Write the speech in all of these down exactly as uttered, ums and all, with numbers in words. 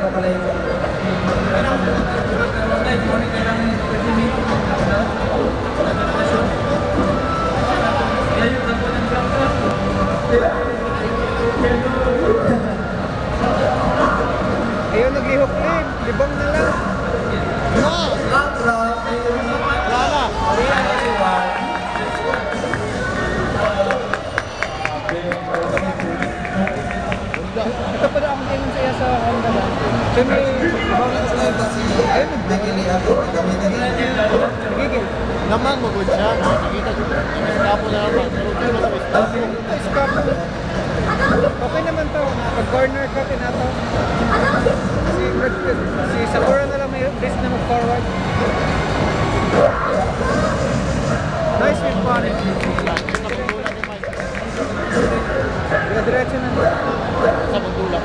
pala yung ayun, naglihok din. Libang na lang. no! Lala! Ito pala ang tingin sa'yo sa Honda ba? So may... ayun, nagigil. Naman magod siya, nakikita ko. Iskapo na naman, pero hindi mo sa iskapo. Iskapo. Okay naman to. Pag-corner ka, tinato. Si, si Sakura na lang may risk na mag-forward. Nice with bonnet. Diretso na. Sa pagtulak.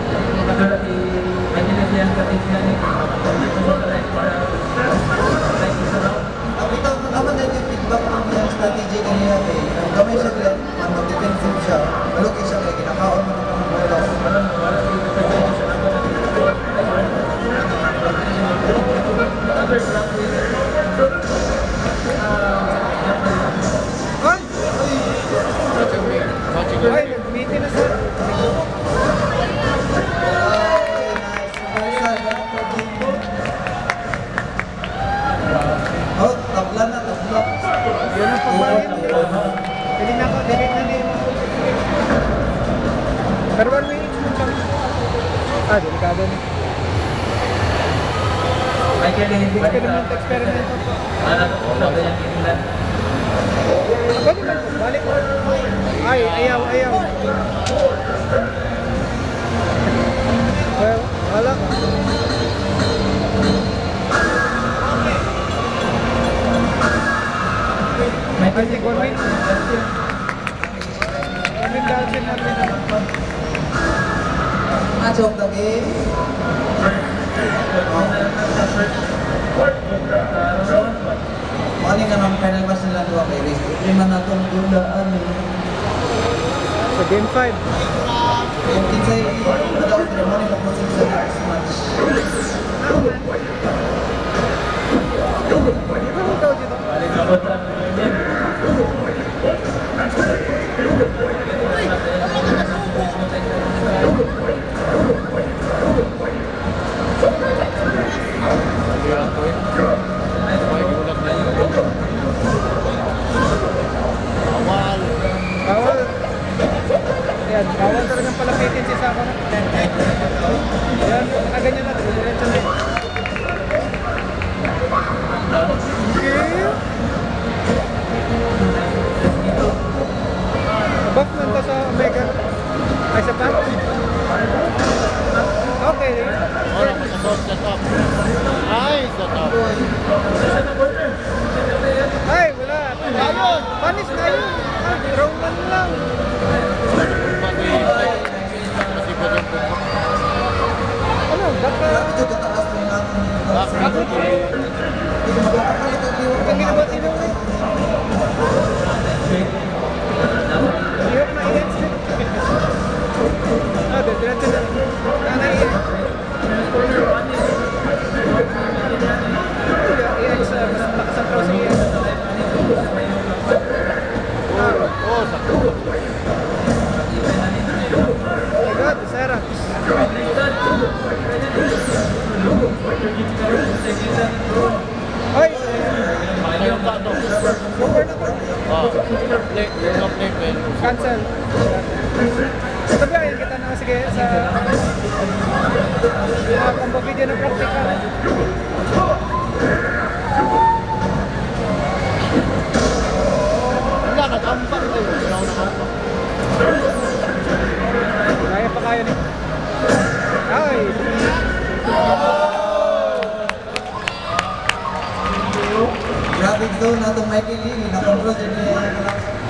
Nakita ko naman na yung feedback ng yung strategy kanina eh. Ang gamay siya din, ano, defensive siya. Malugay siya kaya kinakaon mo naman ng bola. Ay, nag-meeting na sa... Oh, tabla na, tabla. Yun ang pagbayan. Pili na ako, delete na din. Pero one minute mo siya. Ah, delikado na. Experiment, experiment. Pwede ba? Balik mo. Ay, ayaw, ayaw. Well, wala. I think one minute. One minute dahil siya natin. Match of the game. Mali ka ng final match nila doon kay Riz. Lima na itong dulaan. Sa game five. Yung kinsay, madaw sila mo rin mag-proceed sa next match. Di ba mo daw dito? Bawal. Bawal. Ayan, bawal talagang palapitin si Sakura. Ayan, nakaganyan natin. Diretso na. Buff man to sa Omega. Ay, sa pa? Okay. Wala pa sa top, sa top. Ay, sa top. Ay, wala. Ayun, panis na yun. Ay, draw man lang. Masipot yung puto. Ano, baka... Ito katakas mo yung ating... Bakit? Hindi makakapalit ang liwag. Ang ginawa sila eh. Hirap na i-edge din. Ah, diretso na. Nanay eh. I-edge sa mas lakas ang cross i-edge. Oh, sakto. Oh my God, Sarah. Ay! Ayun ka to. Super na ba? Ah, play, no play, play. Cancel. Sabi ayun kita na sige sa mga combo video na practical. Wala, nag-ampak tayo. Wala ko nag-ampak. Kaya pa kaya ni. Ay! Grabe ito na itong Michael Lee. Nakontrol din niya.